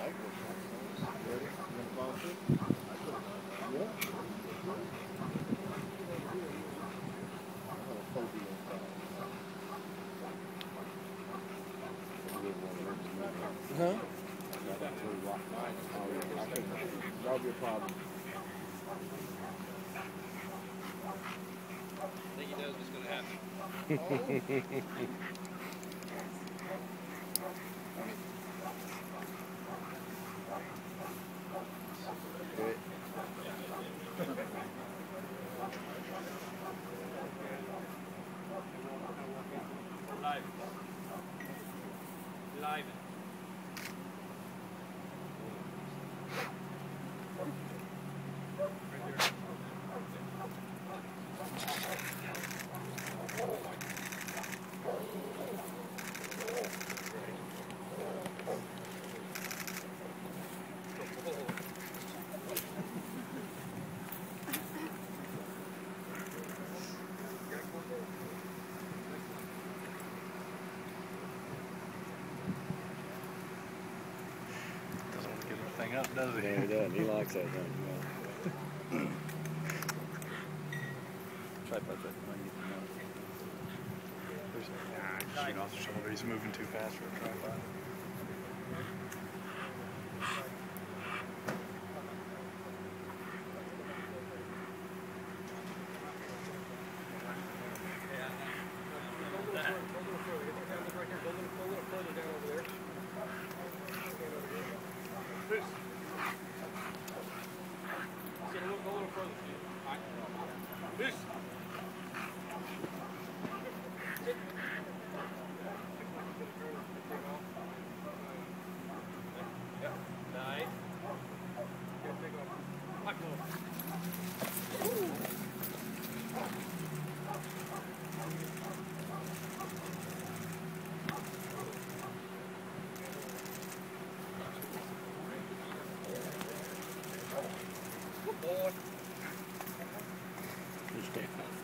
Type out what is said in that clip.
Ready? You gonna follow through? Yeah. I'm gonna fold you inside. Huh? That'll be a problem. I think he knows what's going to happen. Good. Live. Live. Doesn't want to give the thing up, does he? Yeah, he does. He likes that thing. Try to touch it. Shoot off the shoulder. He's moving too fast for a tripod. You stand.